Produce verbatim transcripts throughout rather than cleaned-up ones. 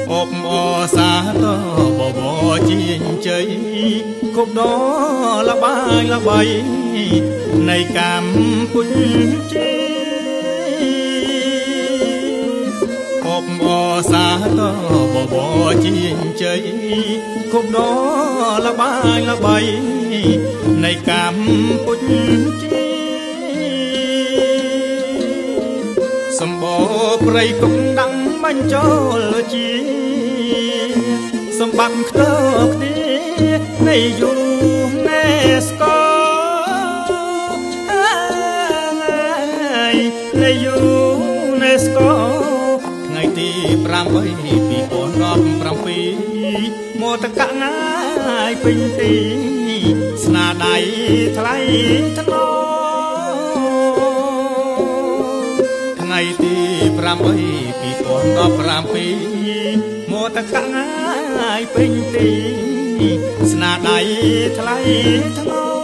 អបអសាទបបជាជ័យគប់ដលបាយលបីនៃកម្ពុជាអបអសាទបបជាជ័យគប់ដលបាយលបីនៃកម្ពុជាសម្បូរព្រៃគុំដាំបញ្ចូលជាសម្បត្តិខ្ទើគ្នានៃយូណេស្កូនៃយូណេស្កូថ្ងៃទីប្រាំបីពីរពាន់ប្រាំពីរមកតកងាយពេញទីស្នាដៃថ្លៃថ្នូរថ្ងៃទីប្រាំបីពីរពាន់ប្រាំពីរមកតកងាយពេញទីស្នាដៃថ្លៃថ្នូរ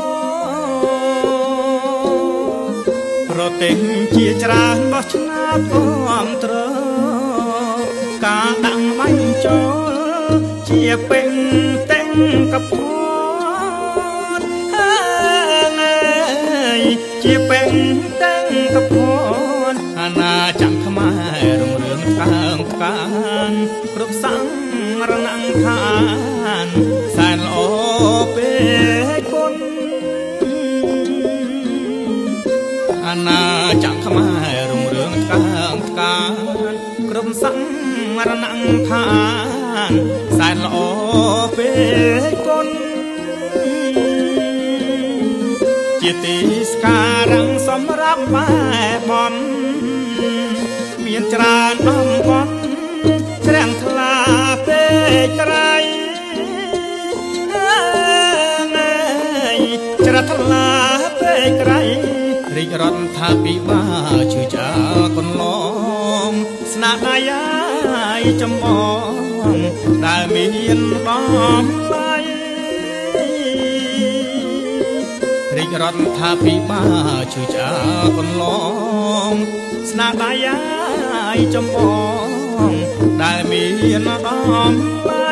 ប្រទេសជាច្រើនបោះឆ្នោតគាំទ្រការដាក់បញ្ចូលជាពេញទាំងកពតហើយជាពេញទាំងកពតអាណាចក្រខ្មែររុងរឿងកើងកានគ្រប់សង្រណង្ខានសែនល្អពេកគុណអាណាចក្រខ្មែររុងរឿងកើងកានគ្រប់សង្រណង្ខានសែនល្អពេកគុណជាទីស្ការៈសម្រាប់ម៉ែបំមានច្រើនដំបំច្រាំងថ្លាពេកក្រៃច្រាថ្លាពេកក្រៃរាជរដ្ឋាភិបាលជឿចាកន្លងស្នាដៃអាយចំអងដែលមានបំឡៃរាជរដ្ឋាភិបាលជឿចាកន្លងស្នាដៃអាយចំអងដែលមានបំឡៃ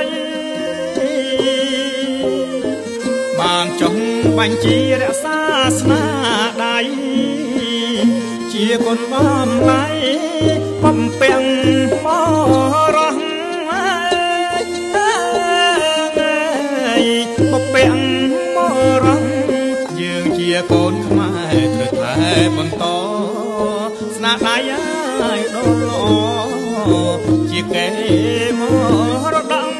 បានចង់បញ្ជារក្សាស្នាដៃជាគុណបំឡៃបំពេញបរោះបំពេញបរោះយើងជាកូនខ្មែរត្រូវតែបន្តស្នាដៃឲ្យដល់ល្អជាកេរមរតក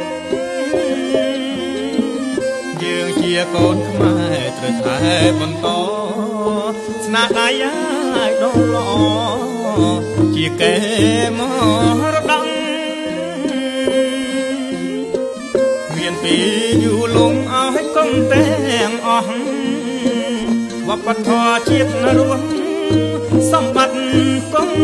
យើងជាកូនខ្មែរត្រូវតែបន្តស្នាដៃឲ្យដល់ល្អជាកេរមរតកមានពីយូរលងឲ្យគុំទាំងអស់វប្បធម៌ជាតិរស់សម្បត្តិគង់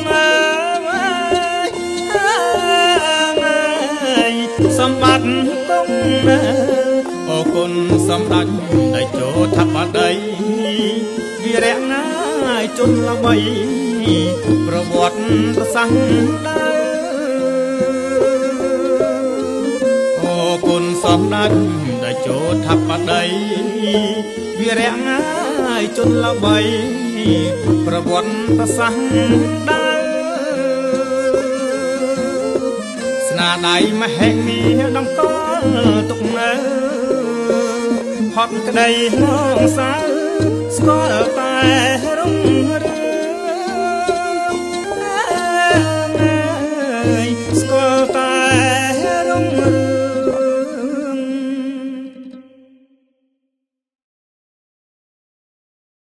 សម្បត្តិគង់អរគុណសម្ដេចតេជោថាបតីវីរៈណាយជនល្បីប្រវត្តិសាស្ត្រដើអរគុណសម្ដេចតេជោថាបតីវីរៈណាយជនល្បីប្រវត្តិសាស្ត្រដើស្នាដៃមហិមាតម្កល់ទុកនៅហត់ក្តីងងសៅស្គាល់តែ